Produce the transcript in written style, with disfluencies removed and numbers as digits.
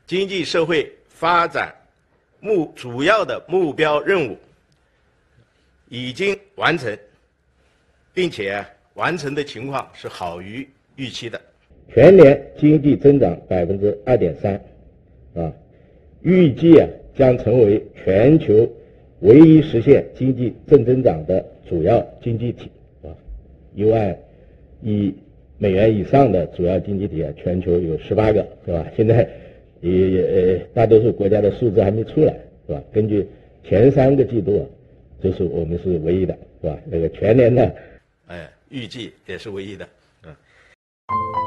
经济社会发展主要的目标任务已经完成，并且完成的情况是好于预期的。 全年经济增长2.3%，预计将成为全球唯一实现经济正增长的主要经济体，1万亿美元以上的主要经济体全球有18个，是吧？现在大多数国家的数字还没出来，是吧？根据前3个季度就是我们是唯一的，是吧？那个全年的， 预计也是唯一的，